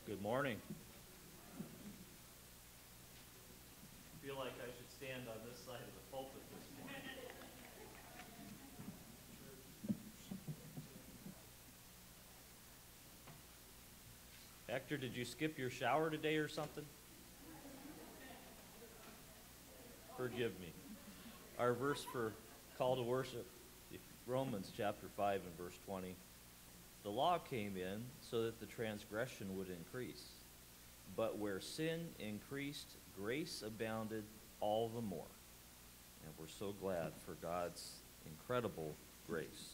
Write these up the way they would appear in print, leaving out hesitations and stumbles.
Good morning. I feel like I should stand on this side of the pulpit this morning. Hector, did you skip your shower today or something? Forgive me. Our verse for call to worship, Romans chapter 5 and verse 20. The law came in so that the transgression would increase. But where sin increased, grace abounded all the more. And we're so glad for God's incredible grace.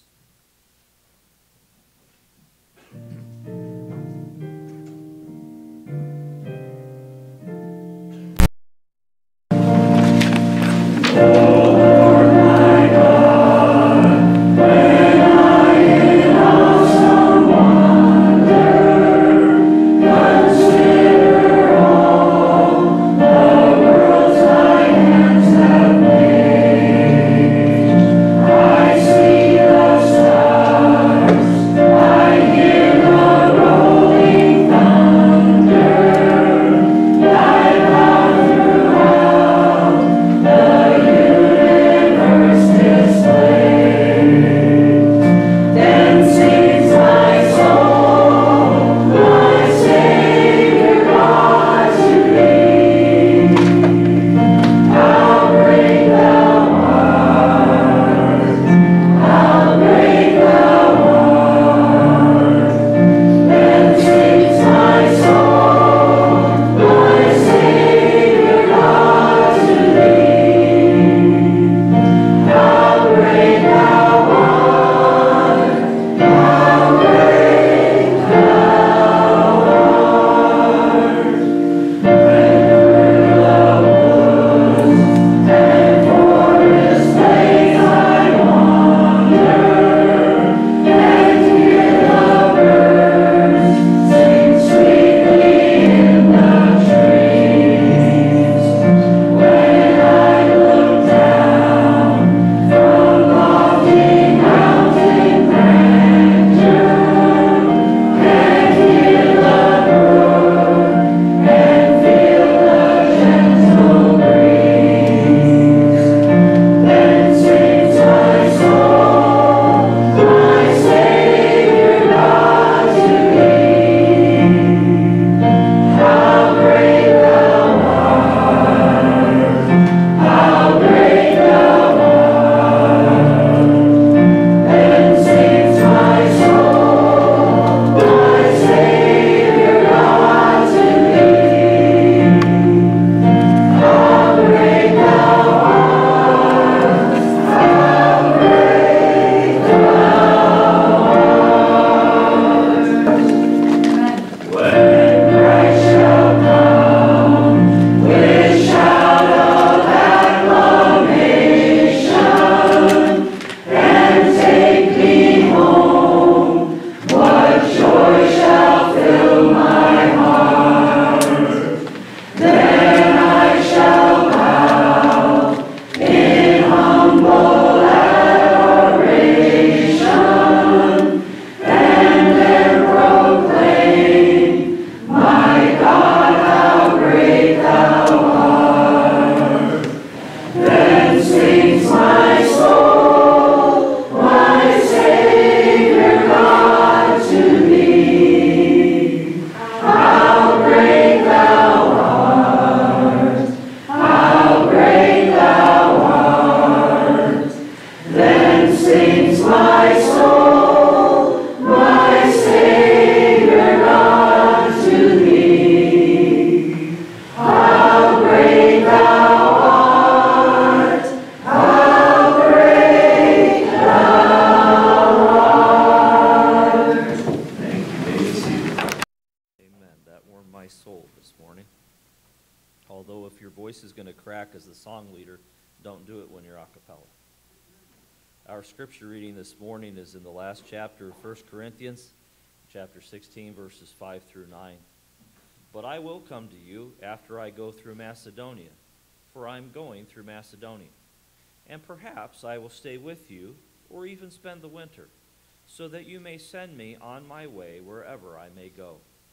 Our scripture reading this morning is in the last chapter of 1 Corinthians, chapter 16, verses 5 through 9. But I will come to you after I go through Macedonia, for I am going through Macedonia. And perhaps I will stay with you, or even spend the winter, so that you may send me on my way wherever I may go.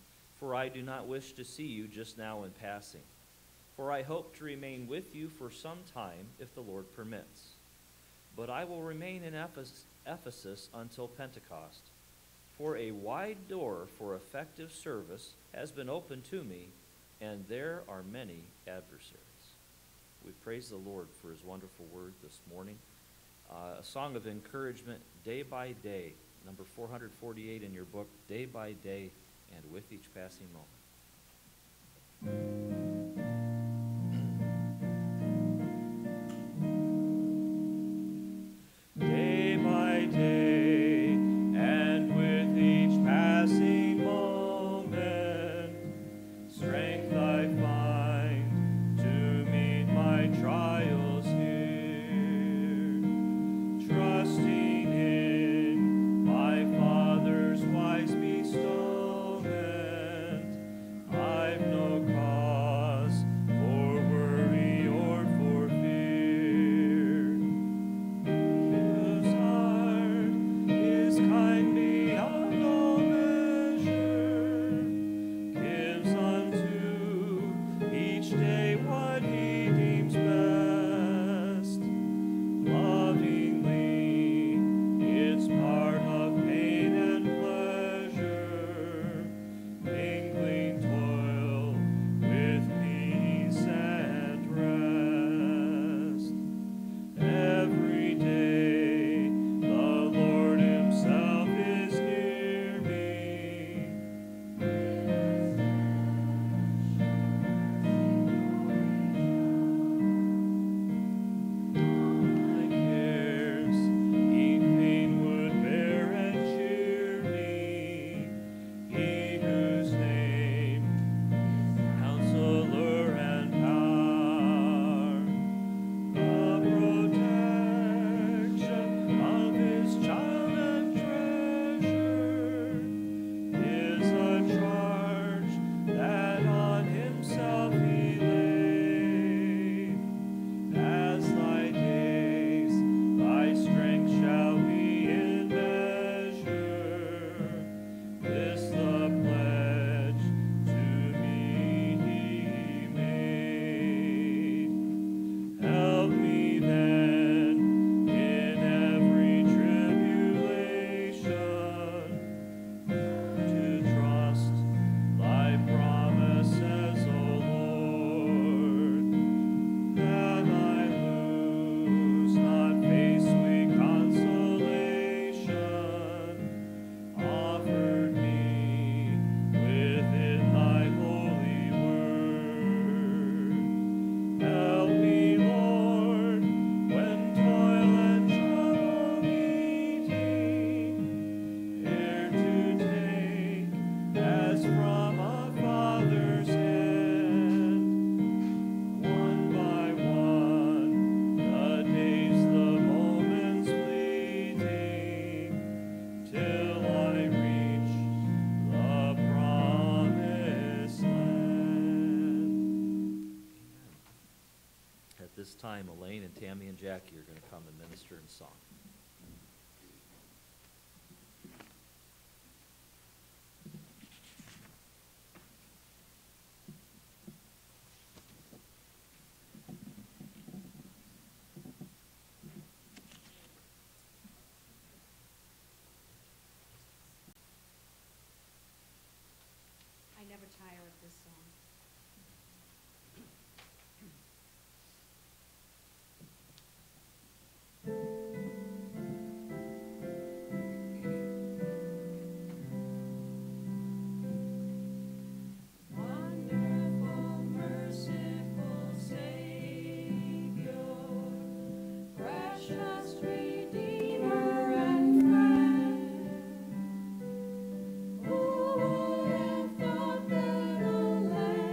for I do not wish to see you just now in passing. For I hope to remain with you for some time, if the Lord permits. But I will remain in Ephesus until Pentecost, for a wide door for effective service has been opened to me, and there are many adversaries. We praise the Lord for his wonderful word this morning. A song of encouragement, Day by Day, number 448 in your book, Day by Day, and with each passing moment. Day by day, and with each passing moment, strength I find to meet my trials here, trusting in my Father's wise bestowment. I've no cause for worry or for fear. His heart is kind beyond all measure, gives unto each day what he deems best. Lovingly, it's part of pain and pleasure, mingling toil with peace and rest. Every day, the Lord himself is near me. My cares he fain would bear and cheer me. He whose name is Counselor and Power, the protection of his child and treasure, is a charge that on himself he laid. As thy days, thy strength shall be in measure. This the pledge to me he made. Help me then in every tribulation to trust thy promises, O Lord, that I lose not faith's sweet consolation, offered me within thy holy word. Help me, Lord, when toil and trouble meeting, care to take as from a father's hand, one by one, the days, the moments fleeting, till I reach the promised land. At this time, Elaine and Tammy and Jackie are going to come and minister in song. I never tire of this song. Wonderful, merciful Savior, precious Redeemer and friend, who would have thought that a land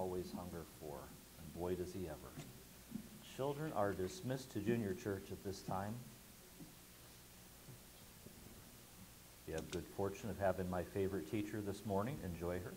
always hunger for, and boy does he ever. Children are dismissed to junior church at this time. You have good fortune of having my favorite teacher this morning. Enjoy her.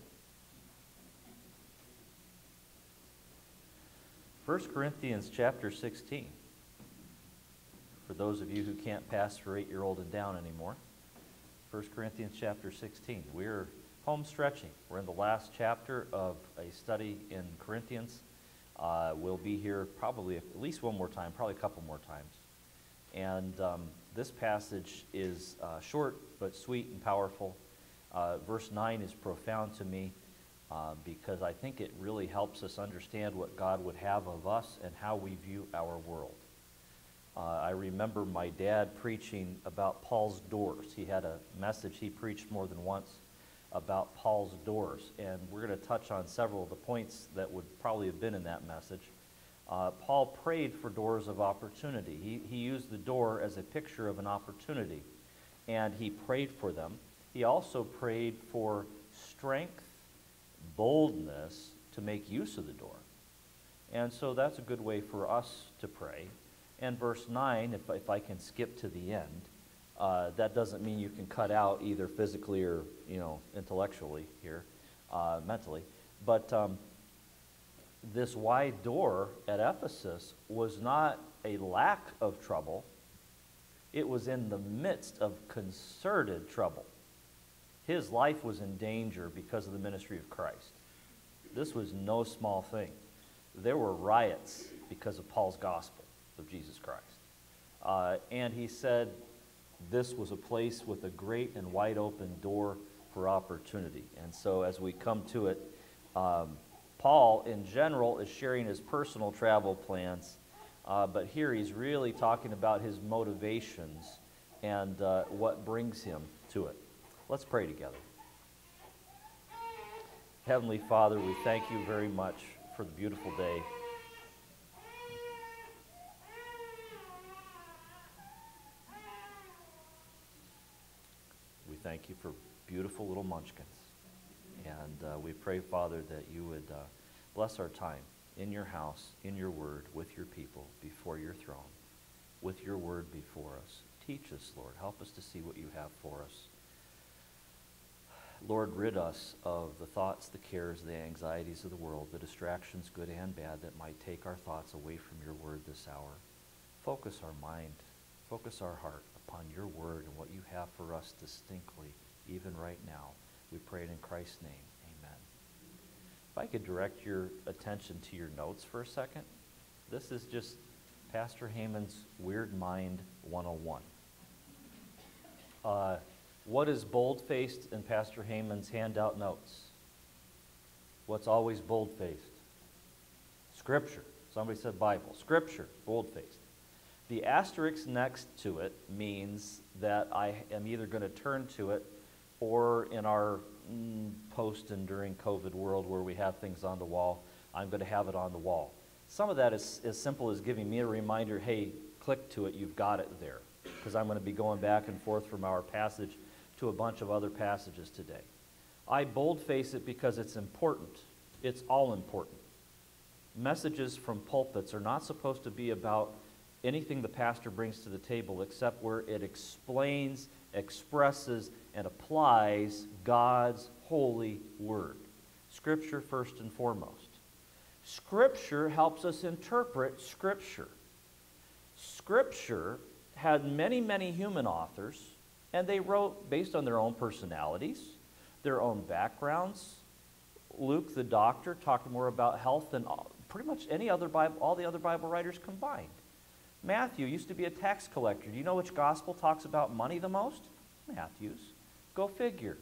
1 Corinthians chapter 16. For those of you who can't pass for 8-year-old and down anymore, 1 Corinthians chapter 16. We're home stretching. We're in the last chapter of a study in Corinthians. We'll be here probably at least one more time, probably a couple more times. And this passage is short but sweet and powerful. Verse 9 is profound to me because I think it really helps us understand what God would have of us and how we view our world. I remember my dad preaching about Paul's doors. He had a message he preached more than once about Paul's doors, and we're going to touch on several of the points that would probably have been in that message. Paul prayed for doors of opportunity. He used the door as a picture of an opportunity, and he prayed for them. He also prayed for strength, boldness to make use of the door. And so that's a good way for us to pray. And verse 9, if I can skip to the end, that doesn't mean you can cut out either physically or, intellectually here, mentally. But this wide door at Ephesus was not a lack of trouble. It was in the midst of concerted trouble. His life was in danger because of the ministry of Christ. This was no small thing. There were riots because of Paul's gospel of Jesus Christ. And he said this was a place with a great and wide open door for opportunity. And so as we come to it, Paul in general is sharing his personal travel plans, but here he's really talking about his motivations and what brings him to it. Let's pray together. Heavenly Father, we thank you very much for the beautiful day. We thank you for beautiful little munchkins. And we pray, Father, that you would bless our time in your house, in your word, with your people, before your throne, with your word before us. Teach us, Lord. Help us to see what you have for us. Lord, rid us of the thoughts, the cares, the anxieties of the world, the distractions, good and bad, that might take our thoughts away from your word this hour. Focus our mind, focus our heart upon your word and what you have for us distinctly, even right now. We pray it in Christ's name. Amen. If I could direct your attention to your notes for a second. This is just Pastor Heyman's Weird Mind 101. What is bold-faced in Pastor Heyman's handout notes? What's always bold-faced? Scripture. Somebody said Bible. Scripture, bold-faced. The asterisk next to it means that I am either going to turn to it or in our post and during COVID world where we have things on the wall, I'm going to have it on the wall. Some of that is as simple as giving me a reminder, hey, click to it, you've got it there. Because I'm going to be going back and forth from our passage to a bunch of other passages today. I boldface it because it's important. It's all important. Messages from pulpits are not supposed to be about anything the pastor brings to the table except where it explains, expresses, and applies God's holy word. Scripture first and foremost. Scripture helps us interpret Scripture. Scripture had many, many human authors, and they wrote based on their own personalities, their own backgrounds. Luke, the doctor, talked more about health than pretty much any other Bible, all the other Bible writers combined. Matthew used to be a tax collector. Do you know which gospel talks about money the most? Matthew's. Go figure.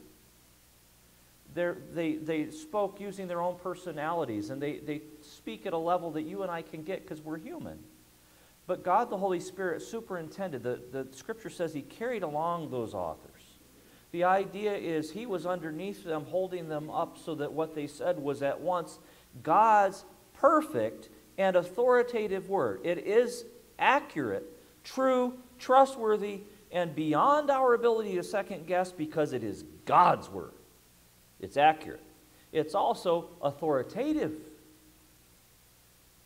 They spoke using their own personalities, and they speak at a level that you and I can get because we're human. But God the Holy Spirit superintended. The Scripture says he carried along those authors. The idea is he was underneath them, holding them up so that what they said was at once God's perfect and authoritative word. It is accurate, true, trustworthy, and beyond our ability to second guess because it is God's word. It's accurate. It's also authoritative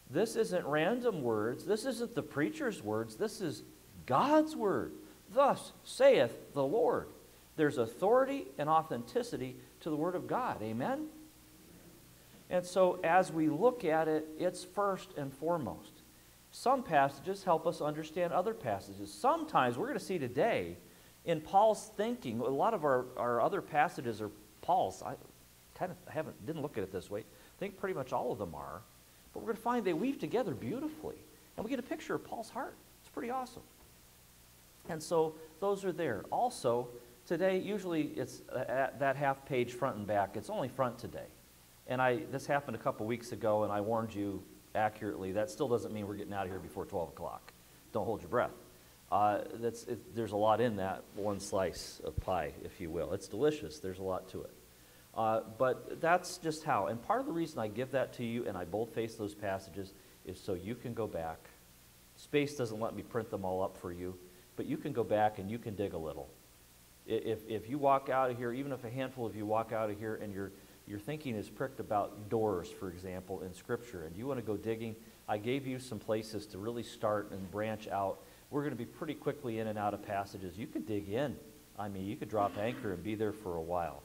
This isn't random words. This isn't the preacher's words. This is God's word. Thus saith the Lord. There's authority and authenticity to the word of God. Amen? And so as we look at it, it's first and foremost. Some passages help us understand other passages. Sometimes, we're going to see today, in Paul's thinking, a lot of our other passages are Paul's. I didn't look at it this way. I think pretty much all of them are. But we're going to find they weave together beautifully. And we get a picture of Paul's heart. It's pretty awesome. And so those are there. Also, today, usually it's that half page front and back. It's only front today. And this happened a couple weeks ago, and I warned you accurately. That still doesn't mean we're getting out of here before 12 o'clock. Don't hold your breath. There's a lot in that one slice of pie, if you will. It's delicious. There's a lot to it. But that's just how. And part of the reason I give that to you and I boldface those passages is so you can go back. Space doesn't let me print them all up for you, but you can go back and you can dig a little. If you walk out of here, even if a handful of you walk out of here and your thinking is pricked about doors, for example, in Scripture, and you want to go digging, I gave you some places to really start and branch out. We're going to be pretty quickly in and out of passages. You can dig in. I mean, you could drop anchor and be there for a while.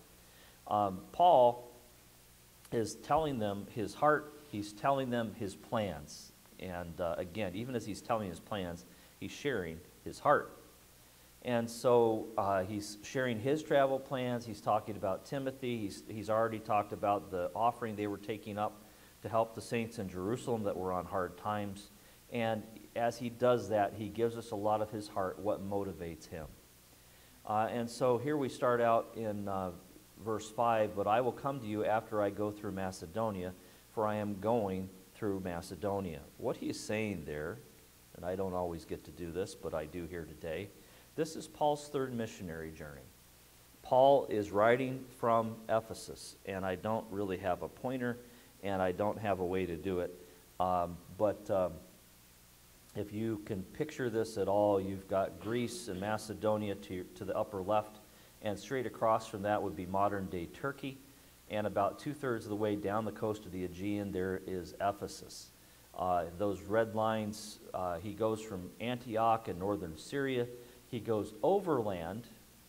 Paul is telling them his heart. He's telling them his plans. And again, even as he's telling his plans, he's sharing his heart. And so he's sharing his travel plans. He's talking about Timothy. He's already talked about the offering they were taking up to help the saints in Jerusalem that were on hard times. And as he does that, he gives us a lot of his heart, what motivates him. And so here we start out in verse 5, "But I will come to you after I go through Macedonia, for I am going through Macedonia." What he is saying there, and I don't always get to do this, but I do here today, this is Paul's third missionary journey. Paul is writing from Ephesus, and I don't really have a pointer, and I don't have a way to do it. But if you can picture this at all, you've got Greece and Macedonia to the upper left, and straight across from that would be modern-day Turkey, and about two-thirds of the way down the coast of the Aegean, there is Ephesus. Those red lines, he goes from Antioch in northern Syria. He goes overland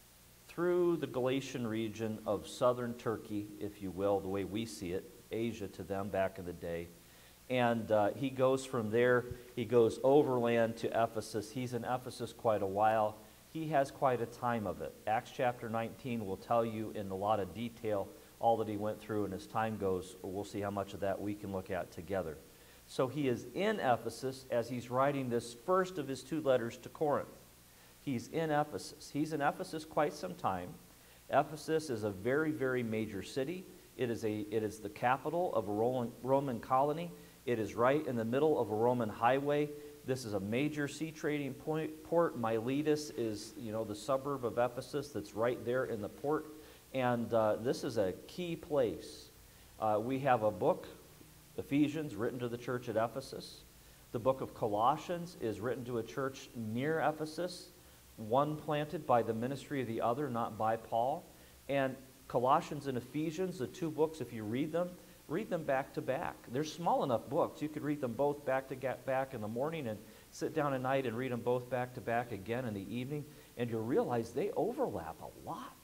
through the Galatian region of southern Turkey, if you will, the way we see it, Asia to them back in the day. And he goes from there, he goes overland to Ephesus. He's in Ephesus quite a while. He has quite a time of it. Acts chapter 19 will tell you in a lot of detail all that he went through, and as time goes, we'll see how much of that we can look at together. So he is in Ephesus as he's writing this first of his two letters to Corinth. He's in Ephesus. He's in Ephesus quite some time. Ephesus is a very, very major city. It is the capital of a Roman colony. It is right in the middle of a Roman highway. This is a major sea trading port. Miletus is, the suburb of Ephesus that's right there in the port. And this is a key place. We have a book, Ephesians, written to the church at Ephesus. The book of Colossians is written to a church near Ephesus, one planted by the ministry of the other, not by Paul. And Colossians and Ephesians, the two books, if you read them back to back. They're small enough books. You could read them both back to back in the morning and sit down at night and read them both back to back again in the evening, and you'll realize they overlap a lot.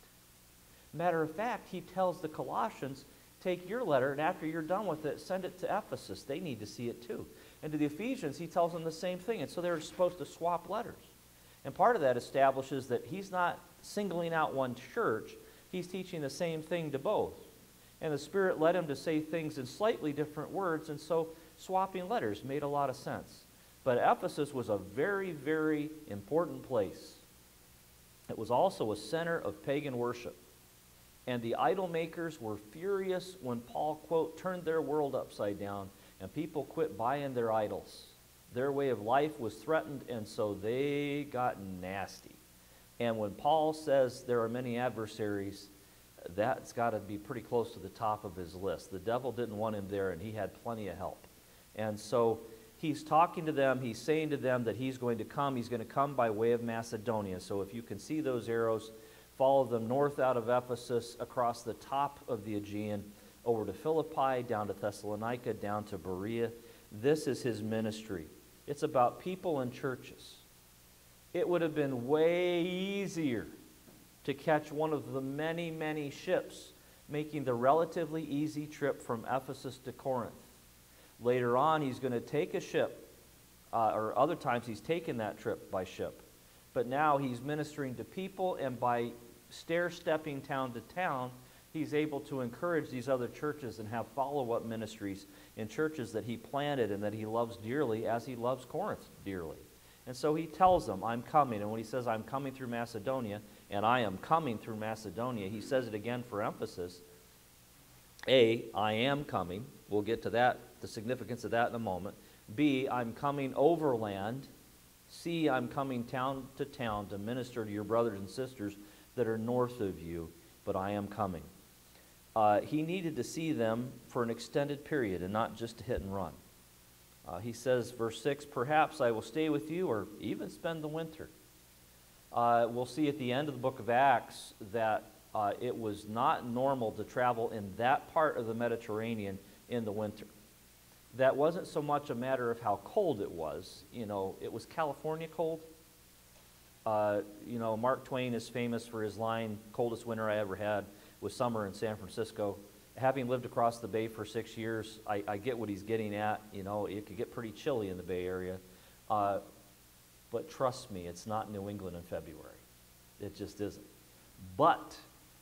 Matter of fact, he tells the Colossians, take your letter, and after you're done with it, send it to Ephesus. They need to see it too. And to the Ephesians, he tells them the same thing, and so they're supposed to swap letters. And part of that establishes that he's not singling out one church. He's teaching the same thing to both. And the Spirit led him to say things in slightly different words, and so swapping letters made a lot of sense. But Ephesus was a very, very important place. It was also a center of pagan worship. And the idol makers were furious when Paul, quote, turned their world upside down, and people quit buying their idols. Their way of life was threatened, and so they got nasty. And when Paul says there are many adversaries, that's got to be pretty close to the top of his list. The devil didn't want him there, and he had plenty of help. And so he's talking to them. He's saying to them that he's going to come. He's going to come by way of Macedonia. So if you can see those arrows, follow them north out of Ephesus, across the top of the Aegean, over to Philippi, down to Thessalonica, down to Berea. This is his ministry. It's about people and churches. It would have been way easier to catch one of the many, many ships making the relatively easy trip from Ephesus to Corinth. Later on, he's going to take a ship, or other times he's taken that trip by ship. But now he's ministering to people, and by stair-stepping town to town, he's able to encourage these other churches and have follow-up ministries in churches that he planted and that he loves dearly, as he loves Corinth dearly. And so he tells them, I'm coming. And when he says, I'm coming through Macedonia, and I am coming through Macedonia, he says it again for emphasis. A, I am coming. We'll get to that, the significance of that in a moment. B, I'm coming overland. C, I'm coming town to town to minister to your brothers and sisters that are north of you, but I am coming. He needed to see them for an extended period and not just to hit and run. He says, verse 6, perhaps I will stay with you or even spend the winter. We'll see at the end of the book of Acts that it was not normal to travel in that part of the Mediterranean in the winter. That wasn't so much a matter of how cold it was. You know, it was California cold. You know, Mark Twain is famous for his line, coldest winter I ever had was summer in San Francisco. Having lived across the bay for 6 years, I get what he's getting at. You know, it could get pretty chilly in the Bay Area. But trust me, it's not New England in February. It just isn't. But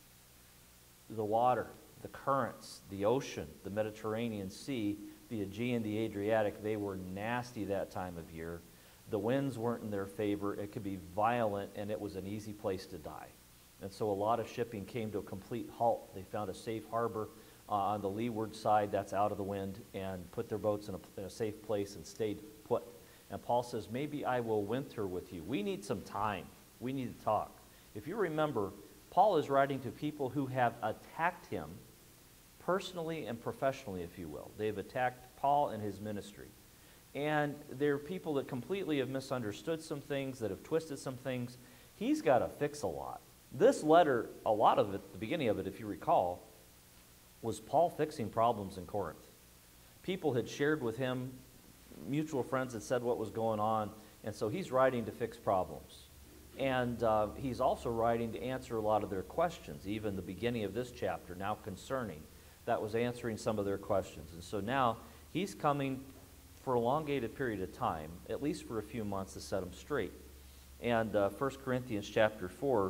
the water, the currents, the ocean, the Mediterranean Sea, the Aegean, the Adriatic, they were nasty that time of year. The winds weren't in their favor. It could be violent, and it was an easy place to die. And so a lot of shipping came to a complete halt. They found a safe harbor on the leeward side that's out of the wind and put their boats in a safe place and stayed put. And Paul says, maybe I will winter with you. We need some time. We need to talk. If you remember, Paul is writing to people who have attacked him personally and professionally, if you will. They've attacked Paul and his ministry. And they're people that completely have misunderstood some things, that have twisted some things. He's got to fix a lot. This letter, a lot of it, the beginning of it, if you recall, was Paul fixing problems in Corinth. People had shared with him, mutual friends had said what was going on, and so he's writing to fix problems. And he's also writing to answer a lot of their questions, even the beginning of this chapter, now concerning, that was answering some of their questions. And so now he's coming for a elongated period of time, at least for a few months, to set them straight. And 1 Corinthians chapter 4,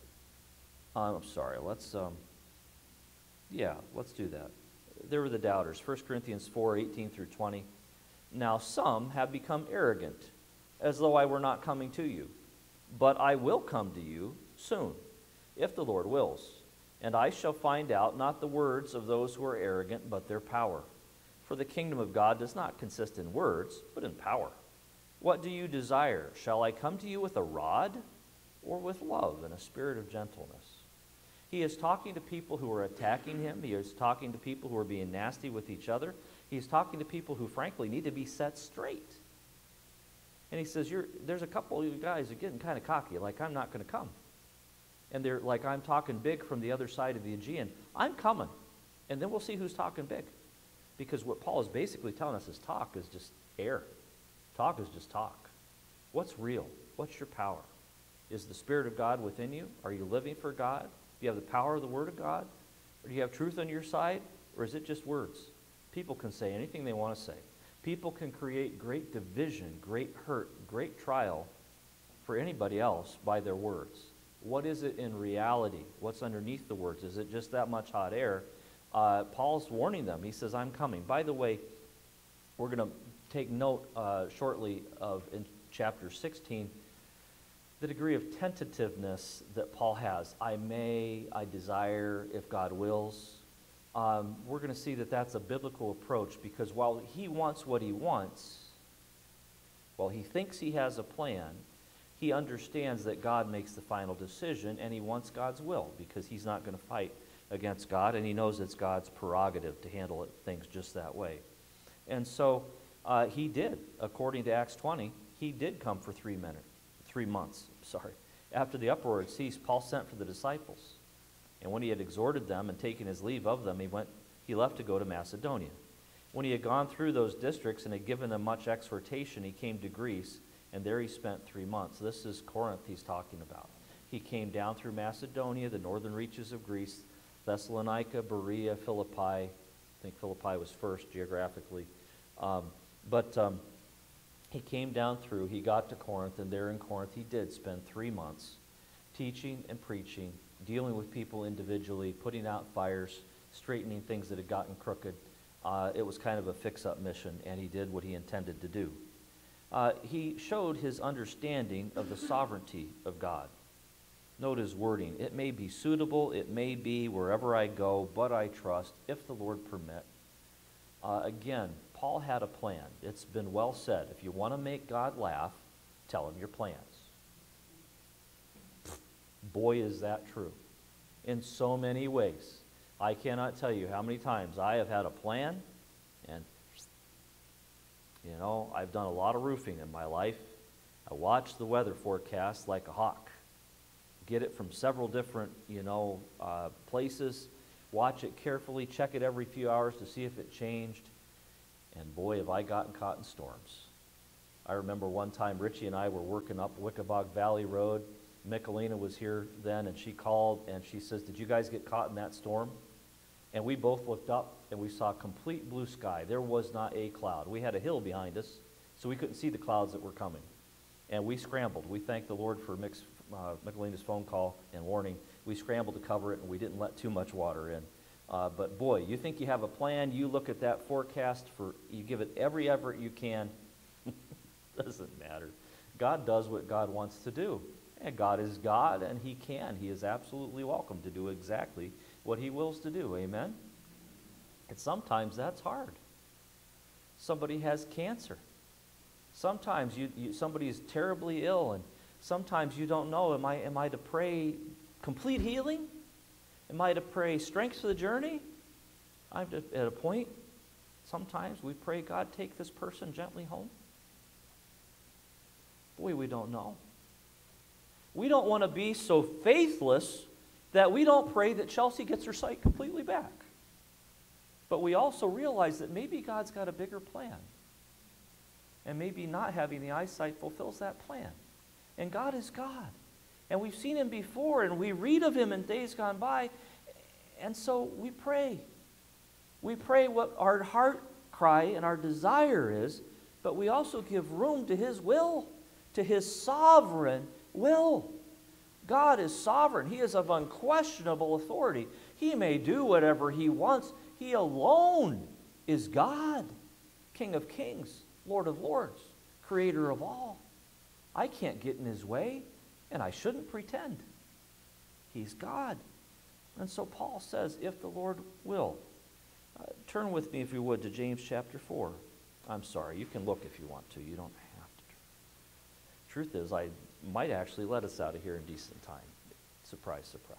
let's do that. There were the doubters. 1 Corinthians 4, 18 through 20. Now some have become arrogant, as though I were not coming to you. But I will come to you soon, if the Lord wills. And I shall find out not the words of those who are arrogant, but their power. For the kingdom of God does not consist in words, but in power. What do you desire? Shall I come to you with a rod, or with love and a spirit of gentleness? He is talking to people who are attacking him. He is talking to people who are being nasty with each other. He's talking to people who, frankly, need to be set straight. And he says, there's a couple of you guys who are getting kind of cocky, like I'm not going to come. And they're like, I'm talking big from the other side of the Aegean. I'm coming. And then we'll see who's talking big. Because what Paul is basically telling us is talk is just air. Talk is just talk. What's real? What's your power? Is the Spirit of God within you? Are you living for God? Do you have the power of the Word of God? Or do you have truth on your side? Or is it just words? People can say anything they want to say. People can create great division, great hurt, great trial for anybody else by their words. What is it in reality? What's underneath the words? Is it just that much hot air? Paul's warning them. He says, I'm coming. By the way, we're going to take note shortly of, in chapter 16, the degree of tentativeness that Paul has. I desire, if God wills. We're going to see that that's a biblical approach, because while he wants what he wants, while he thinks he has a plan, he understands that God makes the final decision, and he wants God's will, because he's not going to fight against God, and he knows it's God's prerogative to handle things just that way. And so he did, according to Acts 20, he did come for 3 months. After the uproar had ceased, Paul sent for the disciples. And when he had exhorted them and taken his leave of them, he left to go to Macedonia. When he had gone through those districts and had given them much exhortation, he came to Greece, and there he spent 3 months. This is Corinth he's talking about. He came down through Macedonia, the northern reaches of Greece, Thessalonica, Berea, Philippi. I think Philippi was first geographically. He came down through, he got to Corinth, and there in Corinth he did spend 3 months teaching and preaching, dealing with people individually, putting out fires, straightening things that had gotten crooked. It was kind of a fix-up mission, and he did what he intended to do. He showed his understanding of the sovereignty of God. Note his wording. It may be suitable, it may be wherever I go, but I trust, if the Lord permit. Again, Paul had a plan. It's been well said. If you want to make God laugh, tell him your plans. Boy, is that true. In so many ways. I cannot tell you how many times I have had a plan, and, I've done a lot of roofing in my life. I watch the weather forecast like a hawk. Get it from several different, places. Watch it carefully, check it every few hours to see if it changed. And boy, have I gotten caught in storms. I remember one time Richie and I were working up Wickabog Valley Road. Michelina was here then, and she called, and she says, "Did you guys get caught in that storm?" And we both looked up, and we saw complete blue sky. There was not a cloud. We had a hill behind us, so we couldn't see the clouds that were coming. And we scrambled. We thanked the Lord for Michelina's phone call and warning. We scrambled to cover it, and we didn't let too much water in. But boy, you think you have a plan, you look at that forecast, you give it every effort you can. Doesn't matter. God does what God wants to do. And God is God, and he can. He is absolutely welcome to do exactly what he wills to do. Amen? And sometimes that's hard. Somebody has cancer. Sometimes somebody is terribly ill, and sometimes you don't know, am I to pray complete healing? Am I to pray strength for the journey? At a point, sometimes we pray, God, take this person gently home. Boy, we don't know. We don't want to be so faithless that we don't pray that Chelsea gets her sight completely back. But we also realize that maybe God's got a bigger plan. And maybe not having the eyesight fulfills that plan. And God is God. And we've seen him before, and we read of him in days gone by. And so we pray. We pray what our heart cry and our desire is, but we also give room to his will, to his sovereign will. God is sovereign. He is of unquestionable authority. He may do whatever he wants. He alone is God, King of kings, Lord of lords, creator of all. I can't get in his way, and I shouldn't pretend. He's God. And so Paul says, if the Lord will. Turn with me, if you would, to James chapter 4. I'm sorry, you can look if you want to. You don't have to. Truth is, I might actually let us out of here in decent time. Surprise, surprise.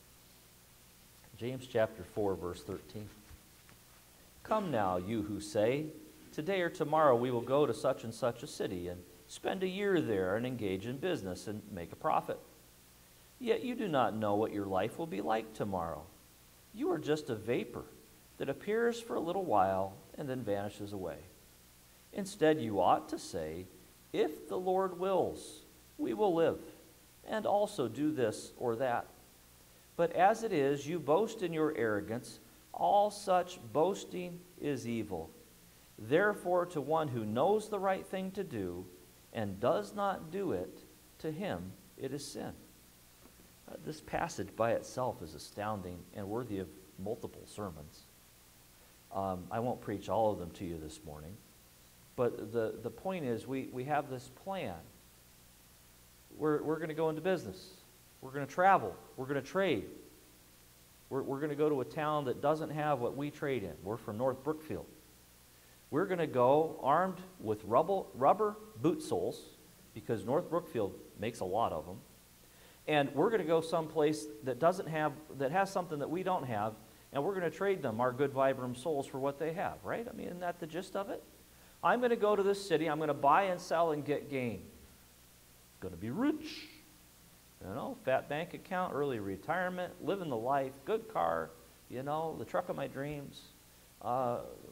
James chapter 4, verse 13. Come now, you who say, today or tomorrow we will go to such and such a city and spend a year there and engage in business and make a profit. Yet you do not know what your life will be like tomorrow. You are just a vapor that appears for a little while and then vanishes away. Instead, you ought to say, if the Lord wills, we will live, and also do this or that. But as it is, you boast in your arrogance. All such boasting is evil. Therefore, to one who knows the right thing to do and does not do it, to him it is sin. This passage by itself is astounding and worthy of multiple sermons. I won't preach all of them to you this morning, but the point is we have this plan. We're going to go into business. We're going to travel. We're going to trade. We're going to go to a town that doesn't have what we trade in. We're from North Brookfield. We're going to go armed with rubber boot soles, because North Brookfield makes a lot of them. And we're going to go someplace that has something that we don't have, and we're going to trade them our good Vibram soles for what they have, right? I mean, isn't that the gist of it? I'm going to go to this city. I'm going to buy and sell and get gain. Going to be rich. Fat bank account, early retirement, living the life, good car, the truck of my dreams,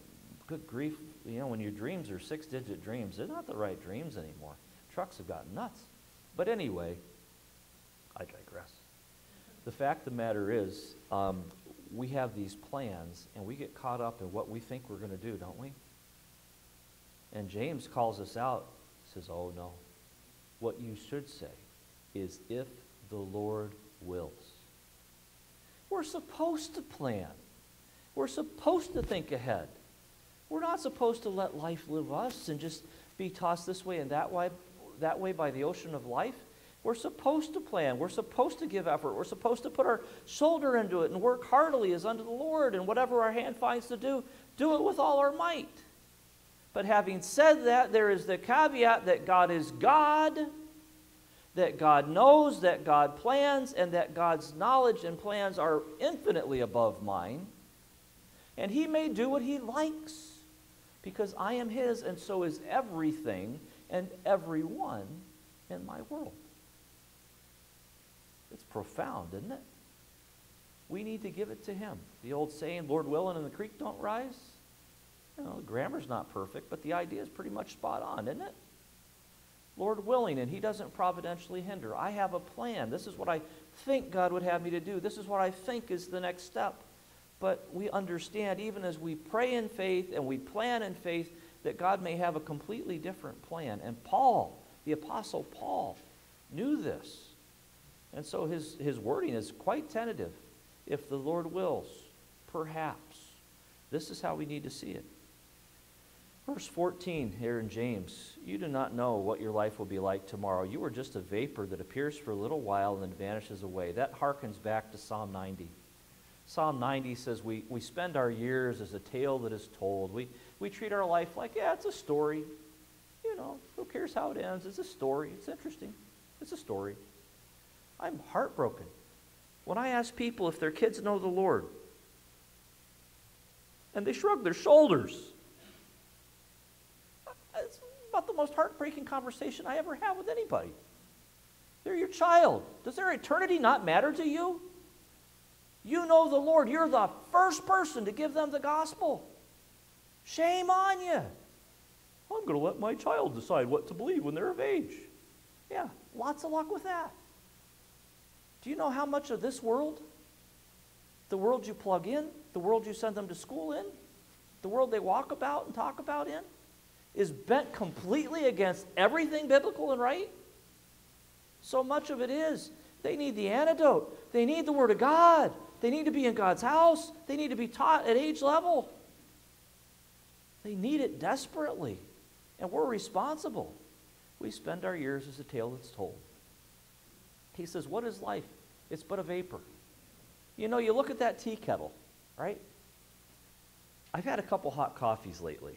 good grief, when your dreams are 6-digit dreams, they're not the right dreams anymore. Trucks have gotten nuts. But anyway, I digress. The fact of the matter is, we have these plans, and we get caught up in what we think we're going to do, don't we? And James calls us out, says, oh no. What you should say is, if the Lord wills. We're supposed to plan. We're supposed to think ahead. We're not supposed to let life live us and just be tossed this way and that way by the ocean of life. We're supposed to plan. We're supposed to give effort. We're supposed to put our shoulder into it and work heartily as unto the Lord, and whatever our hand finds to do it with all our might. But having said that, there is the caveat that God is God, that God knows, that God plans, and that God's knowledge and plans are infinitely above mine. And He may do what He likes, because I am His, and so is everything and everyone in my world. It's profound, isn't it? We need to give it to Him. The old saying, Lord willing and the creek don't rise. The grammar's not perfect, but the idea is pretty much spot on, isn't it? Lord willing, and He doesn't providentially hinder. I have a plan. This is what I think God would have me to do. This is what I think is the next step. But we understand, even as we pray in faith and we plan in faith, that God may have a completely different plan. And Paul, the Apostle Paul, knew this. And so his wording is quite tentative. If the Lord wills, perhaps. This is how we need to see it. Verse 14 here in James, you do not know what your life will be like tomorrow. You are just a vapor that appears for a little while and then vanishes away. That harkens back to Psalm 90. Psalm 90 says we spend our years as a tale that is told. We treat our life like, yeah, it's a story. Who cares how it ends? It's a story. It's interesting. It's a story. I'm heartbroken when I ask people if their kids know the Lord, and they shrug their shoulders. It's about the most heartbreaking conversation I ever have with anybody. They're your child. Does their eternity not matter to you? You know the Lord. You're the first person to give them the gospel. Shame on you. I'm going to let my child decide what to believe when they're of age. Yeah, lots of luck with that. Do you know how much of this world, the world you plug in, the world you send them to school in, the world they walk about and talk about in, is bent completely against everything biblical and right? So much of it is. They need the antidote. They need the Word of God. They need to be in God's house. They need to be taught at age level. They need it desperately. And we're responsible. We spend our years as a tale that's told. He says, what is life? It's but a vapor. You look at that tea kettle, right? I've had a couple hot coffees lately.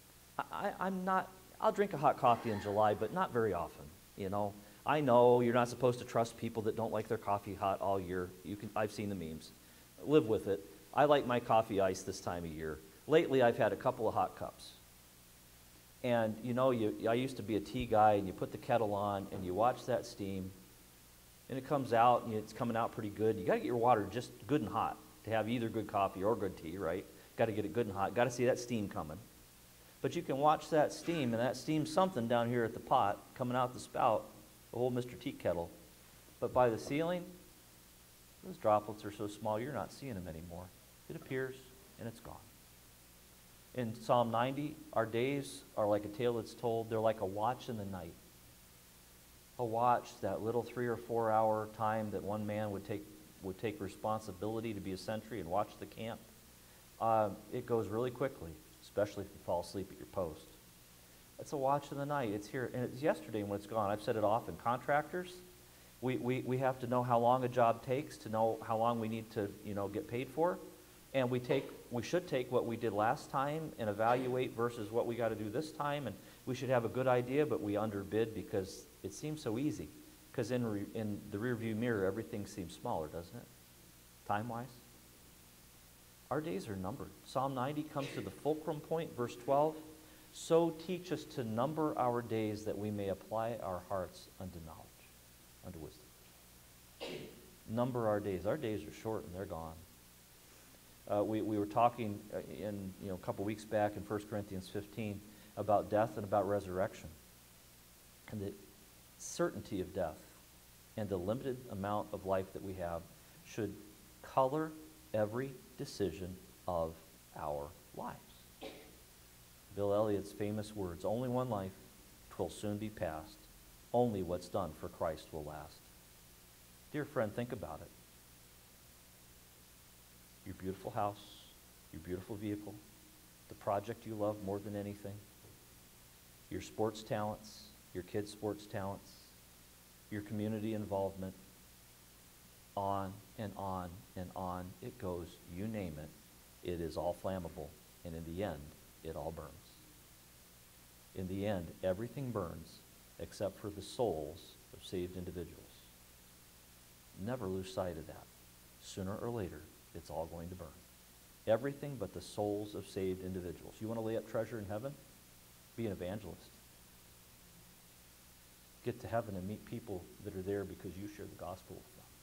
I'll drink a hot coffee in July, but not very often, I know you're not supposed to trust people that don't like their coffee hot all year. I've seen the memes. Live with it. I like my coffee iced this time of year. Lately, I've had a couple of hot cups. And, I used to be a tea guy, and you put the kettle on, and you watch that steam, and it comes out, and it's coming out pretty good. You got to get your water just good and hot to have either good coffee or good tea, right? Got to get it good and hot. Got to see that steam coming. But you can watch that steam, and that steam's something down here at the pot, coming out the spout, the whole Mr. Tea Kettle. But by the ceiling, those droplets are so small you're not seeing them anymore. It appears, and it's gone. In Psalm 90, our days are like a tale that's told. They're like a watch in the night. A watch, that little 3 or 4 hour time that one man would take responsibility to be a sentry and watch the camp. It goes really quickly, especially if you fall asleep at your post. It's a watch in the night. It's here, and it's yesterday when it's gone. I've said it often. Contractors, we have to know how long a job takes to know how long we need to get paid for. And we should take what we did last time and evaluate versus what we got to do this time. And we should have a good idea, but we underbid because it seems so easy. Because in the rearview mirror, everything seems smaller, doesn't it? Time-wise. Our days are numbered. Psalm 90 comes to the fulcrum point, verse 12. So teach us to number our days that we may apply our hearts unto knowledge, unto wisdom. Number our days. Our days are short and they're gone. We were talking a couple weeks back in 1 Corinthians 15 about death and about resurrection. And the certainty of death and the limited amount of life that we have should color every decision of our lives. Bill Elliott's famous words, "Only one life, 'twill soon be past. Only what's done for Christ will last." Dear friend, think about it. Your beautiful house, your beautiful vehicle, the project you love more than anything, your sports talents, your kids' sports talents, your community involvement, on and on and on it goes. You name it, it is all flammable, and in the end, it all burns. In the end, everything burns except for the souls of saved individuals. Never lose sight of that. Sooner or later, it's all going to burn. Everything but the souls of saved individuals. You want to lay up treasure in heaven? Be an evangelist. Get to heaven and meet people that are there because you share the gospel with them.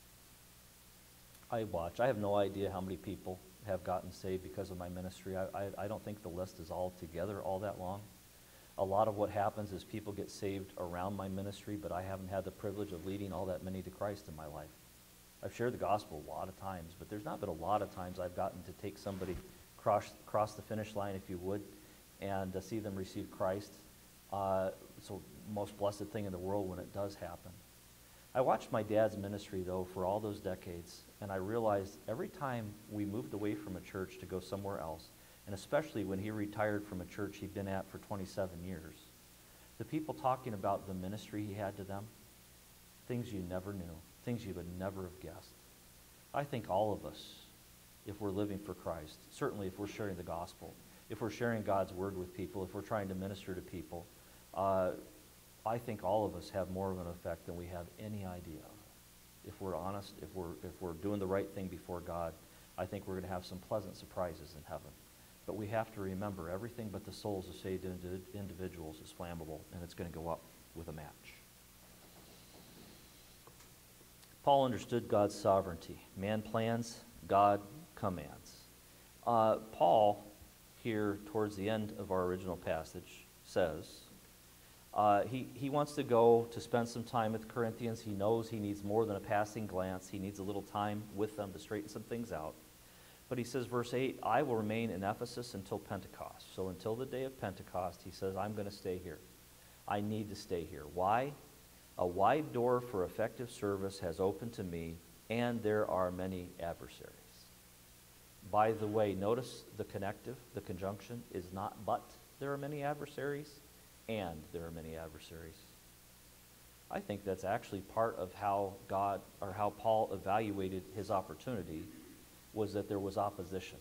I have no idea how many people have gotten saved because of my ministry. I don't think the list is all together all that long. A lot of what happens is people get saved around my ministry, but I haven't had the privilege of leading all that many to Christ in my life. I've shared the gospel a lot of times, but there's not been a lot of times I've gotten to take somebody cross the finish line, if you would, and see them receive Christ. It's the most blessed thing in the world when it does happen. I watched my dad's ministry, though, for all those decades, and I realized every time we moved away from a church to go somewhere else, and especially when he retired from a church he'd been at for 27 years, the people talking about the ministry he had to them, things you never knew, things you would never have guessed. I think all of us, if we're living for Christ, certainly if we're sharing the gospel, if we're sharing God's word with people, if we're trying to minister to people, I think all of us have more of an effect than we have any idea of. If we're honest, if we're doing the right thing before God, I think we're going to have some pleasant surprises in heaven. But we have to remember, everything but the souls of saved individuals is flammable, and it's going to go up with a match. Paul understood God's sovereignty. Man plans, God commands. Paul, here towards the end of our original passage, says he wants to go to spend some time with the Corinthians. He knows he needs more than a passing glance. He needs a little time with them to straighten some things out. But he says, verse 8, "I will remain in Ephesus until Pentecost." So until the day of Pentecost, he says, I'm going to stay here. I need to stay here. Why? A wide door for effective service has opened to me, and there are many adversaries. By the way, notice the connective, the conjunction is not but there are many adversaries, and there are many adversaries. I think that's actually part of how God, or how Paul evaluated his opportunity, was that there was opposition.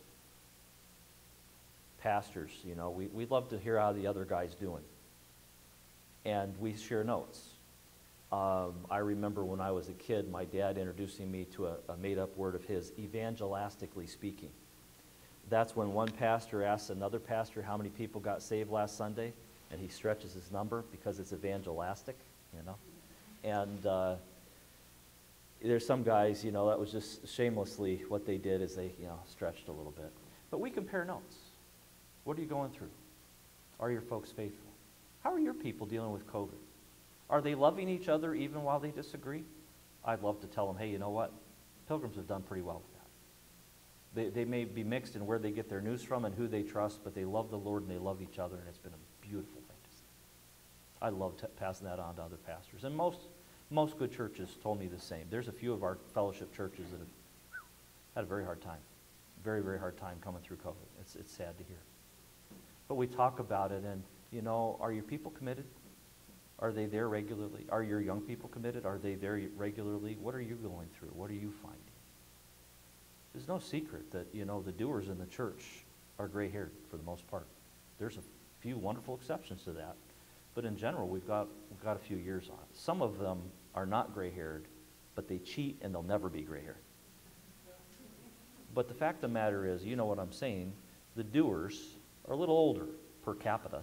Pastors, we love to hear how the other guy's doing. And we share notes. I remember when I was a kid, my dad introducing me to a made-up word of his, evangelistically speaking. That's when one pastor asks another pastor how many people got saved last Sunday, and he stretches his number because it's evangelistic, And there's some guys, that was just shamelessly what they did is they, stretched a little bit. But we compare notes. What are you going through? Are your folks faithful? How are your people dealing with COVID? Are they loving each other even while they disagree? I'd love to tell them, hey, you know what? Pilgrims have done pretty well with that. They may be mixed in where they get their news from and who they trust, but they love the Lord and they love each other, and it's been a beautiful thing to see. I love passing that on to other pastors. And most good churches told me the same. There's a few of our fellowship churches that have had a very hard time. Very, very hard time coming through COVID. It's sad to hear. But we talk about it, and, are your people committed? Are they there regularly? Are your young people committed? Are they there regularly? What are you going through? What are you finding? There's no secret that, the doers in the church are gray-haired for the most part. There's a few wonderful exceptions to that. But in general, we've got a few years on it. Some of them are not gray-haired, but they cheat and they'll never be gray-haired. But the fact of the matter is, you know what I'm saying, the doers are a little older per capita.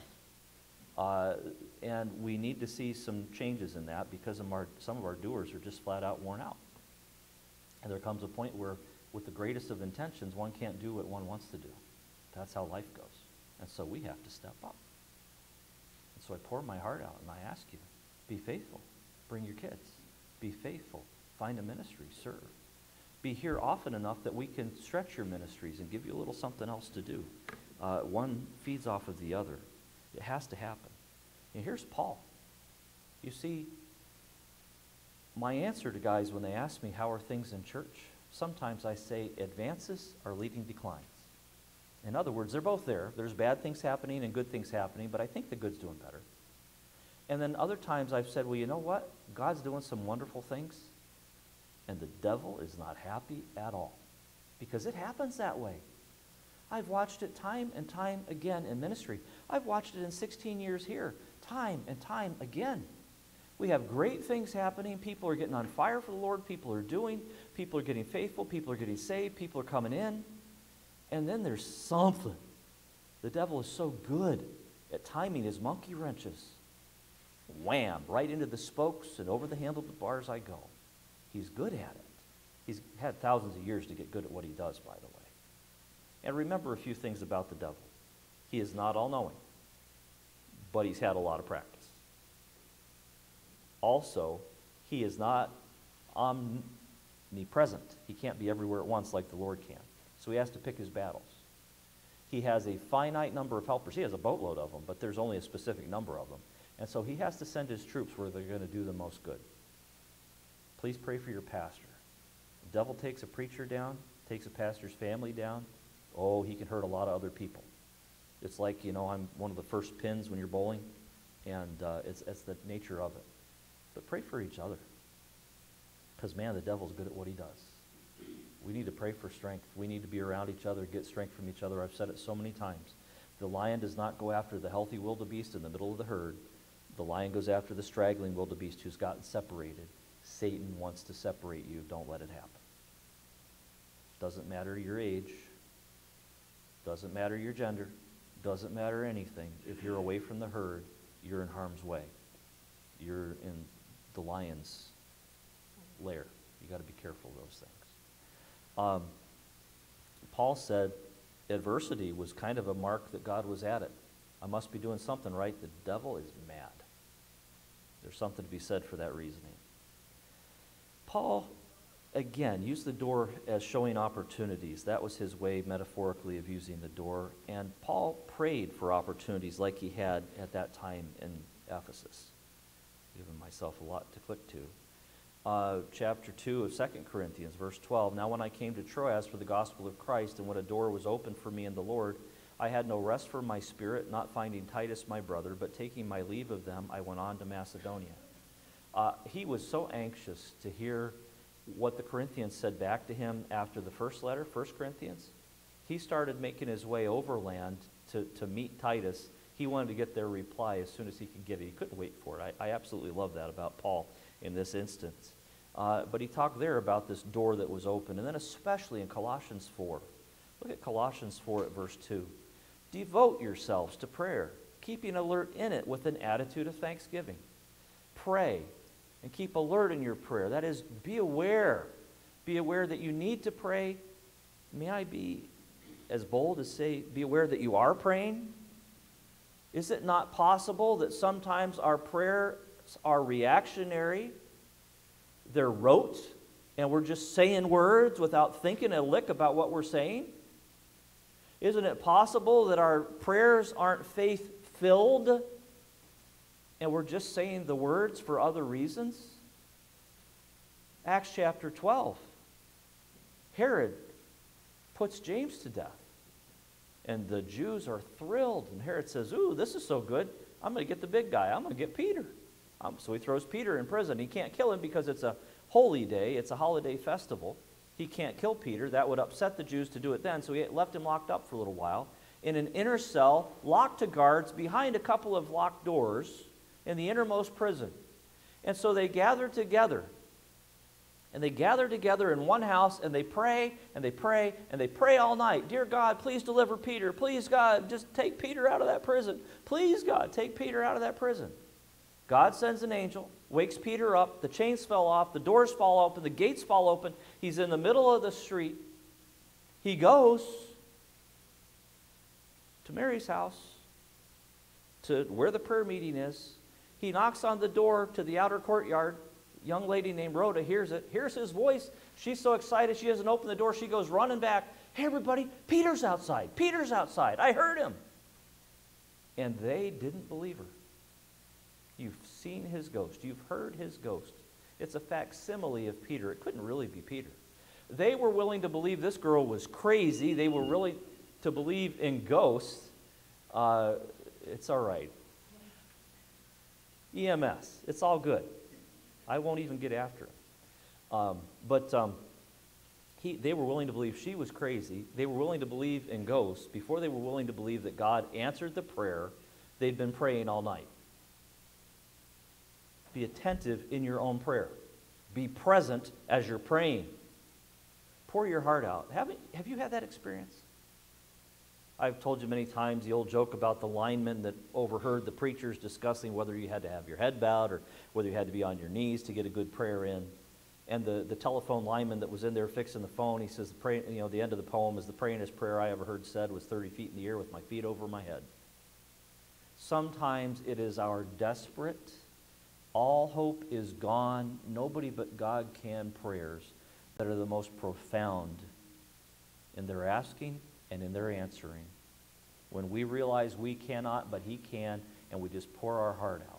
And we need to see some changes in that because some of our doers are just flat out worn out. And there comes a point where with the greatest of intentions, one can't do what one wants to do. That's how life goes. And so we have to step up. And so I pour my heart out and I ask you, be faithful. Bring your kids. Be faithful. Find a ministry. Serve. Be here often enough that we can stretch your ministries and give you a little something else to do. One feeds off of the other. It has to happen. And here's Paul. You see, my answer to guys when they ask me, how are things in church? Sometimes I say advances are leading declines. In other words, they're both there. There's bad things happening and good things happening, but I think the good's doing better. And then other times I've said, well, you know what? God's doing some wonderful things, and the devil is not happy at all. Because it happens that way. I've watched it time and time again in ministry. I've watched it in 16 years here, time and time again. We have great things happening. People are getting on fire for the Lord. People are getting faithful. People are getting saved. People are coming in. And then there's something. The devil is so good at timing his monkey wrenches. Wham, right into the spokes and over the handlebars I go. He's good at it. He's had thousands of years to get good at what he does, by the way. And remember a few things about the devil. He is not all-knowing, but he's had a lot of practice. Also, he is not omnipresent. He can't be everywhere at once like the Lord can. So he has to pick his battles. He has a finite number of helpers. He has a boatload of them, but there's only a specific number of them. And so he has to send his troops where they're going to do the most good. Please pray for your pastor. The devil takes a preacher down, takes a pastor's family down. Oh, he can hurt a lot of other people. It's like, I'm one of the first pins when you're bowling, and it's the nature of it. But pray for each other. Because, man, the devil's good at what he does. We need to pray for strength. We need to be around each other, get strength from each other. I've said it so many times. The lion does not go after the healthy wildebeest in the middle of the herd. The lion goes after the straggling wildebeest who's gotten separated. Satan wants to separate you. Don't let it happen. Doesn't matter your age. Doesn't matter your gender. Doesn't matter anything. If you're away from the herd, you're in harm's way. You're in the lion's lair. You got to be careful of those things. Paul said adversity was kind of a mark that God was at it. I must be doing something right. The devil is mad. There's something to be said for that reasoning. Paul, again, used the door as showing opportunities. That was his way, metaphorically, of using the door. And Paul prayed for opportunities like he had at that time in Ephesus. Giving myself a lot to click to. Chapter 2 of 2 Corinthians, verse 12. Now when I came to Troas for the gospel of Christ, and when a door was opened for me in the Lord, I had no rest for my spirit, not finding Titus my brother, but taking my leave of them, I went on to Macedonia. He was so anxious to hear what the Corinthians said back to him after the first letter, 1 Corinthians. He started making his way overland to meet Titus. He wanted to get their reply as soon as he could get it. He couldn't wait for it. I absolutely love that about Paul in this instance. But he talked there about this door that was open. And then especially in Colossians 4. Look at Colossians 4 at verse 2. Devote yourselves to prayer, keeping alert in it with an attitude of thanksgiving. Pray and keep alert in your prayer. That is, be aware. Be aware that you need to pray. May I be as bold as say, be aware that you are praying? Is it not possible that sometimes our prayers are reactionary? They're rote, and we're just saying words without thinking a lick about what we're saying? Isn't it possible that our prayers aren't faith-filled, and we're just saying the words for other reasons? Acts chapter 12. Herod puts James to death. And the Jews are thrilled. And Herod says, ooh, this is so good. I'm going to get the big guy. I'm going to get Peter. So he throws Peter in prison. He can't kill him because it's a holy day. It's a holiday festival. He can't kill Peter. That would upset the Jews to do it then. So he left him locked up for a little while in an inner cell, locked to guards, behind a couple of locked doors in the innermost prison. And so they gather together. And they gather together in one house, and they pray, and they pray, and they pray all night. Dear God, please deliver Peter. Please, God, just take Peter out of that prison. Please, God, take Peter out of that prison. God sends an angel, wakes Peter up, the chains fell off, the doors fall open, the gates fall open. He's in the middle of the street, He goes to Mary's house, to where the prayer meeting is. He knocks on the door to the outer courtyard. A young lady named Rhoda hears it, hears his voice. She's so excited she doesn't open the door. She goes running back. Hey, everybody, Peter's outside. Peter's outside. I heard him. And they didn't believe her. You've seen his ghost. You've heard his ghost. It's a facsimile of Peter. It couldn't really be Peter. They were willing to believe this girl was crazy. They were willing to believe in ghosts. It's all right. EMS. It's all good. I won't even get after it. They were willing to believe she was crazy. They were willing to believe in ghosts before they were willing to believe that God answered the prayer they'd been praying all night. Be attentive in your own prayer. Be present as you're praying. Pour your heart out. Have you had that experience? I've told you many times the old joke about the lineman that overheard the preachers discussing whether you had to have your head bowed or whether you had to be on your knees to get a good prayer in. And the telephone lineman that was in there fixing the phone, he says, the end of the poem is, the prayingest prayer I ever heard said was 30 feet in the air with my feet over my head. Sometimes it is our desperate, all hope is gone, nobody but God can prayers that are the most profound in their asking and in their answering. When we realize we cannot, but He can, and we just pour our heart out.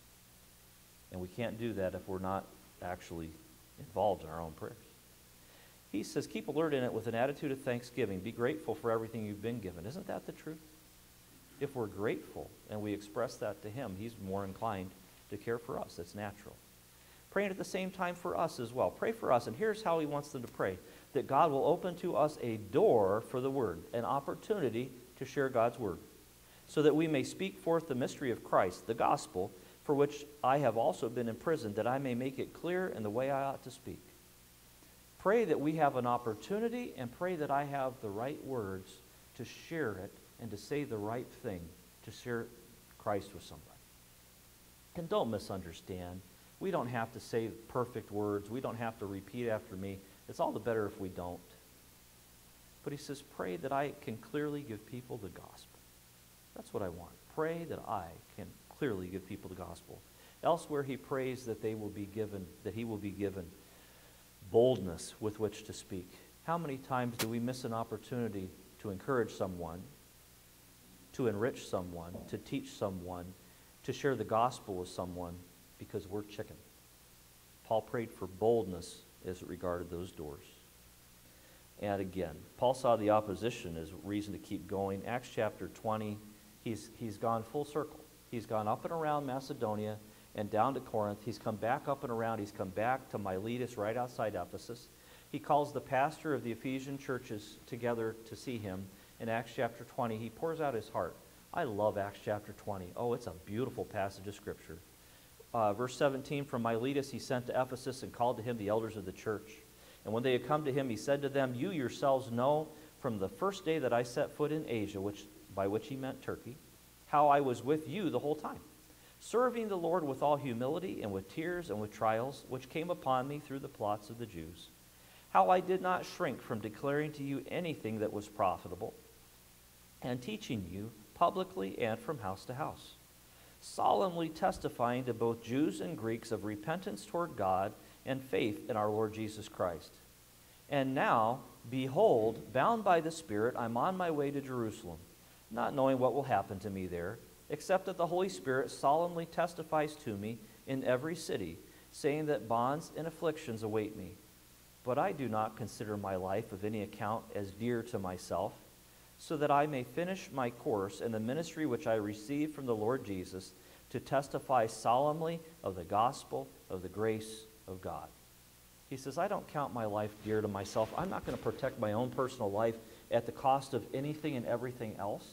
And we can't do that if we're not actually involved in our own prayers. He says, keep alert in it with an attitude of thanksgiving. Be grateful for everything you've been given. Isn't that the truth? If we're grateful and we express that to Him, He's more inclined to care for us. That's natural. Praying at the same time for us as well. Pray for us, and here's how He wants them to pray. That God will open to us a door for the Word, an opportunity to share God's Word, so that we may speak forth the mystery of Christ, the gospel, for which I have also been imprisoned, that I may make it clear in the way I ought to speak. Pray that we have an opportunity, and pray that I have the right words to share it and to say the right thing, to share Christ with somebody. And don't misunderstand. We don't have to say perfect words. We don't have to repeat after me. It's all the better if we don't. But he says, pray that I can clearly give people the gospel. That's what I want. Pray that I can clearly give people the gospel. Elsewhere he prays that he will be given boldness with which to speak. How many times do we miss an opportunity to encourage someone, to enrich someone, to teach someone, to share the gospel with someone because we're chicken? Paul prayed for boldness as it regarded those doors. And again, Paul saw the opposition as reason to keep going. Acts chapter 20, he's gone full circle. He's gone up and around Macedonia and down to Corinth. He's come back up and around. He's come back to Miletus right outside Ephesus. He calls the pastor of the Ephesian churches together to see him. In Acts chapter 20, he pours out his heart. I love Acts chapter 20. Oh, it's a beautiful passage of Scripture. Verse 17, from Miletus he sent to Ephesus and called to him the elders of the church. And when they had come to him, he said to them, you yourselves know from the first day that I set foot in Asia, by which he meant Turkey, how I was with you the whole time, serving the Lord with all humility and with tears and with trials, which came upon me through the plots of the Jews. How I did not shrink from declaring to you anything that was profitable, and teaching you publicly and from house to house, solemnly testifying to both Jews and Greeks of repentance toward God and faith in our Lord Jesus Christ. And now, behold, bound by the Spirit, I'm on my way to Jerusalem, not knowing what will happen to me there, except that the Holy Spirit solemnly testifies to me in every city, saying that bonds and afflictions await me. But I do not consider my life of any account as dear to myself, so that I may finish my course in the ministry which I received from the Lord Jesus, to testify solemnly of the gospel of the grace of God. He says, I don't count my life dear to myself. I'm not going to protect my own personal life at the cost of anything and everything else.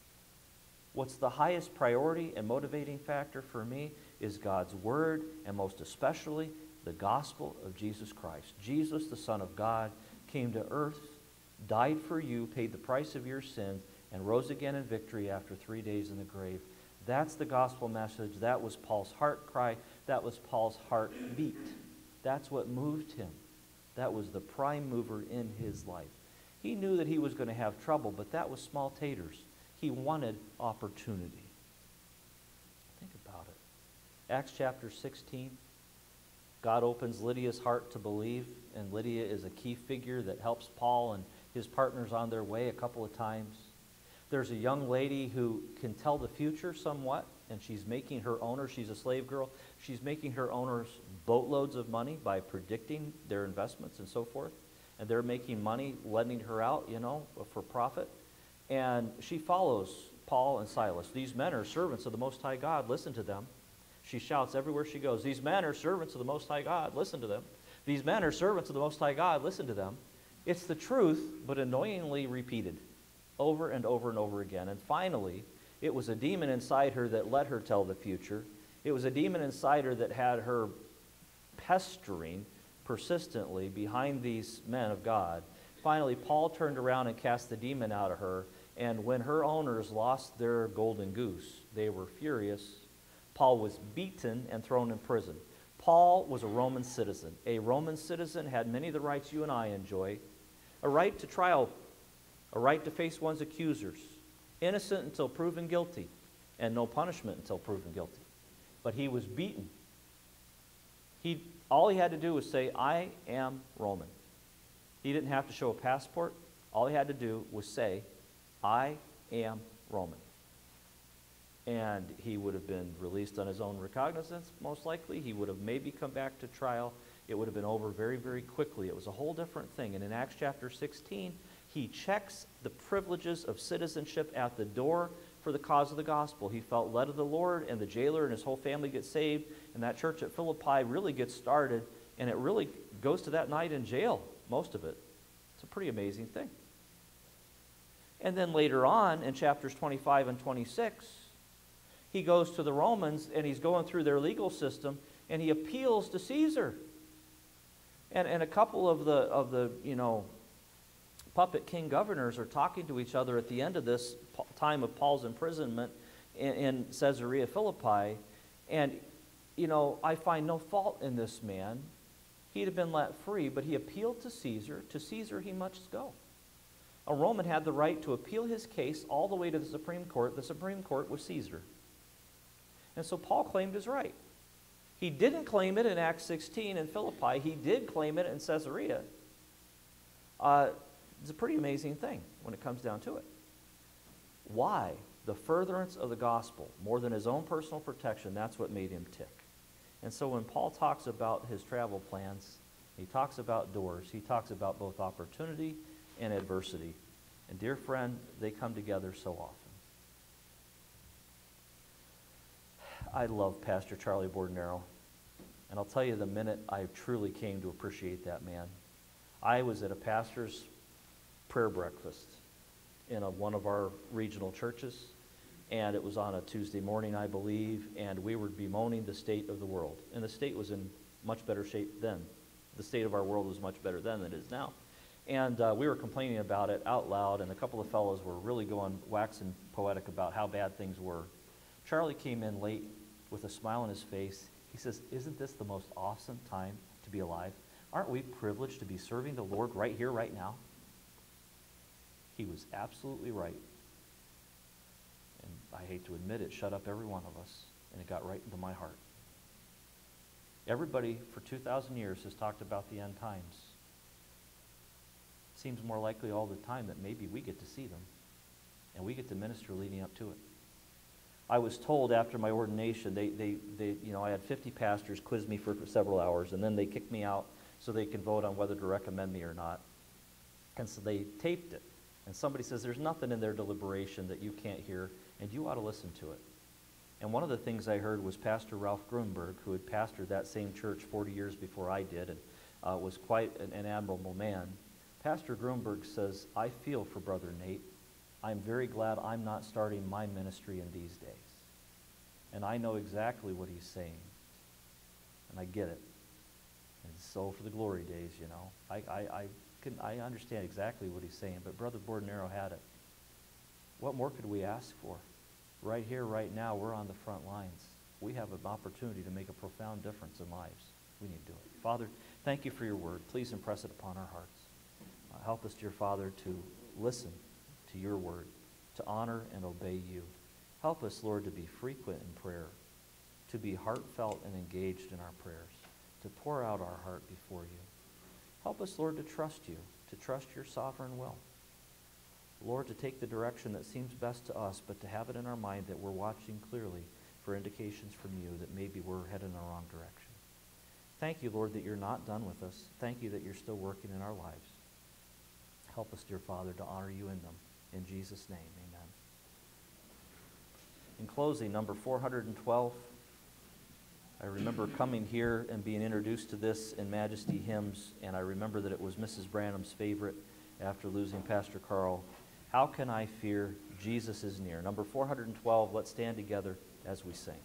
What's the highest priority and motivating factor for me is God's Word, and most especially the gospel of Jesus Christ. Jesus, the Son of God, came to earth, died for you, paid the price of your sins, and rose again in victory after 3 days in the grave. That's the gospel message. That was Paul's heart cry. That was Paul's heartbeat. That's what moved him. That was the prime mover in his life. He knew that he was going to have trouble, but that was small taters. He wanted opportunity. Think about it. Acts chapter 16. God opens Lydia's heart to believe, and Lydia is a key figure that helps Paul and his partners on their way a couple of times. There's a young lady who can tell the future somewhat, and she's making her owner, she's a slave girl, she's making her owners boatloads of money by predicting their investments and so forth. And they're making money, lending her out, for profit. And she follows Paul and Silas. These men are servants of the Most High God. Listen to them. She shouts everywhere she goes, these men are servants of the Most High God. Listen to them. These men are servants of the Most High God. Listen to them. It's the truth, but annoyingly repeated over and over and over again. And finally, it was a demon inside her that let her tell the future. It was a demon inside her that had her pestering persistently behind these men of God. Finally, Paul turned around and cast the demon out of her. And when her owners lost their golden goose, they were furious. Paul was beaten and thrown in prison. Paul was a Roman citizen. A Roman citizen had many of the rights you and I enjoy. A right to trial, a right to face one's accusers, innocent until proven guilty, and no punishment until proven guilty. But he was beaten. All he had to do was say, I am Roman. He didn't have to show a passport. All he had to do was say, I am Roman. And he would have been released on his own recognizance, most likely. He would have maybe come back to trial. It would have been over very, very quickly. It was a whole different thing. And in Acts chapter 16, he checks the privileges of citizenship at the door for the cause of the gospel. He felt led of the Lord, and the jailer and his whole family get saved, and that church at Philippi really gets started, and it really goes to that night in jail, most of it. It's a pretty amazing thing. And then later on, in chapters 25 and 26, he goes to the Romans, and he's going through their legal system, and he appeals to Caesar. And a couple of the puppet king governors are talking to each other at the end of this time of Paul's imprisonment in Caesarea Philippi. And, I find no fault in this man. He'd have been let free, but he appealed to Caesar. To Caesar he must go. A Roman had the right to appeal his case all the way to the Supreme Court. The Supreme Court was Caesar. And so Paul claimed his right. He didn't claim it in Acts 16 in Philippi. He did claim it in Caesarea. It's a pretty amazing thing when it comes down to it. Why? The furtherance of the gospel, more than his own personal protection, that's what made him tick. And so when Paul talks about his travel plans, he talks about doors, he talks about both opportunity and adversity. And dear friend, they come together so often. I love Pastor Charlie Bordenaro. And I'll tell you the minute I truly came to appreciate that man. I was at a pastor's prayer breakfast in one of our regional churches, and it was on a Tuesday morning, I believe, and we were bemoaning the state of the world. And the state was in much better shape then. The state of our world was much better then than it is now. And we were complaining about it out loud, and a couple of fellows were really waxing poetic about how bad things were. Charlie came in late with a smile on his face. He says, isn't this the most awesome time to be alive? Aren't we privileged to be serving the Lord right here, right now? He was absolutely right. And I hate to admit it, shut up every one of us, and it got right into my heart. Everybody for 2,000 years has talked about the end times. It seems more likely all the time that maybe we get to see them, and we get to minister leading up to it. I was told after my ordination, I had 50 pastors quiz me for several hours, and then they kicked me out so they can vote on whether to recommend me or not. And so they taped it. And somebody says, there's nothing in their deliberation that you can't hear, and you ought to listen to it. And one of the things I heard was Pastor Ralph Grunberg, who had pastored that same church 40 years before I did, and was quite an admirable man. Pastor Grunberg says, I feel for Brother Nate. I'm very glad I'm not starting my ministry in these days. And I know exactly what he's saying. And I get it. And so for the glory days, I understand exactly what he's saying, but Brother Bordenaro had it. What more could we ask for? Right here, right now, we're on the front lines. We have an opportunity to make a profound difference in lives. We need to do it. Father, thank you for your word. Please impress it upon our hearts. Help us, dear Father, to listen to your word, to honor and obey you. Help us, Lord, to be frequent in prayer, to be heartfelt and engaged in our prayers, to pour out our heart before you. Help us, Lord, to trust you, to trust your sovereign will. Lord, to take the direction that seems best to us, but to have it in our mind that we're watching clearly for indications from you that maybe we're headed in the wrong direction. Thank you, Lord, that you're not done with us. Thank you that you're still working in our lives. Help us, dear Father, to honor you in them. In Jesus' name, amen. In closing, number 412, I remember coming here and being introduced to this in Majesty Hymns, and I remember that it was Mrs. Branham's favorite after losing Pastor Carl. How can I fear? Jesus is near. Number 412, let's stand together as we sing.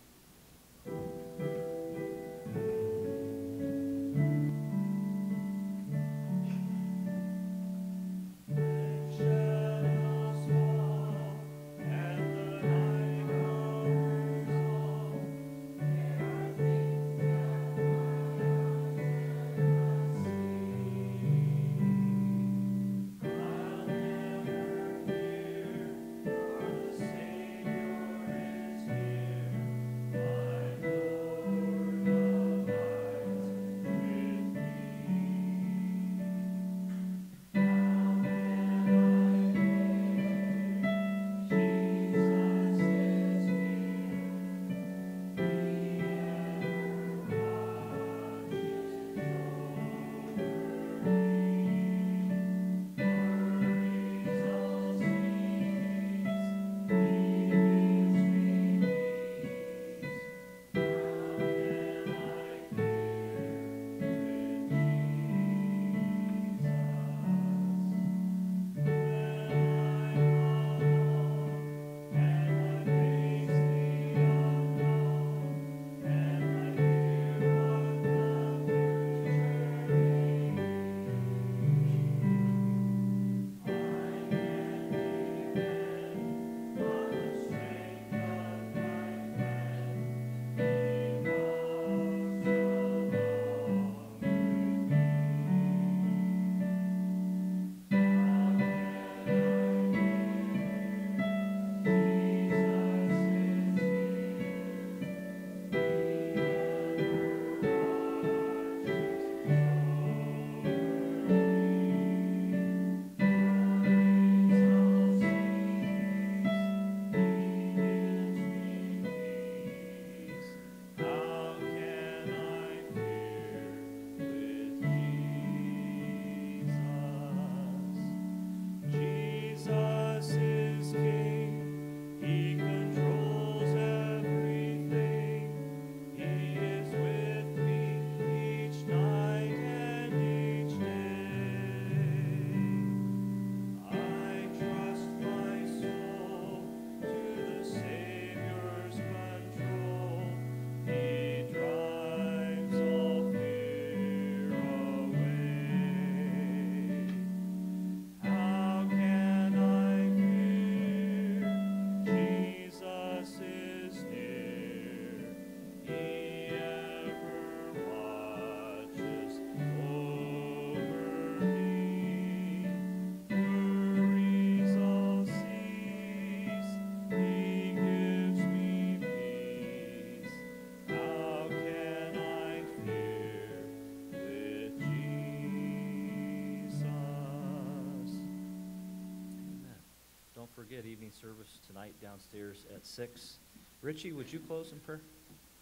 Forget evening service tonight downstairs at 6. Richie, would you close in prayer?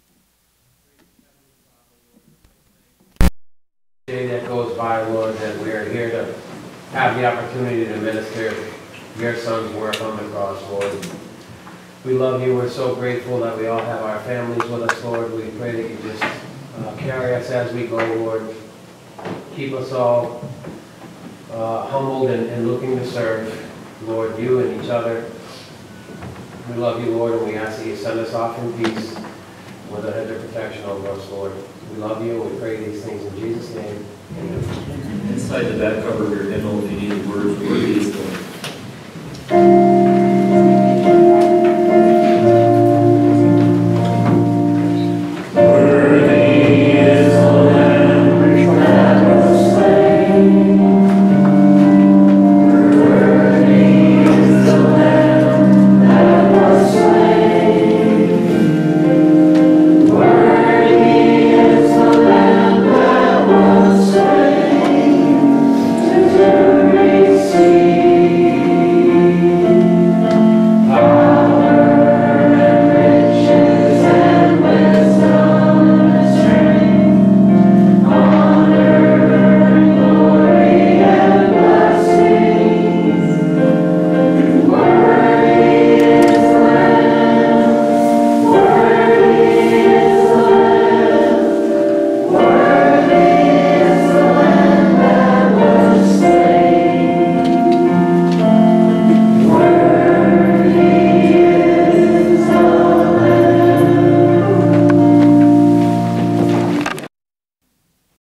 Day that goes by, Lord, that we are here to have the opportunity to minister your son's work on the cross, Lord. We love you. We're so grateful that we all have our families with us, Lord. We pray that you just carry us as we go, Lord. Keep us all humbled and looking to serve, Lord, you and each other. We love you, Lord, and we ask that you send us off in peace with a hedge of protection over us, Lord. We love you, and we pray these things in Jesus' name. Amen. Inside the back cover of your hymnal, if you need words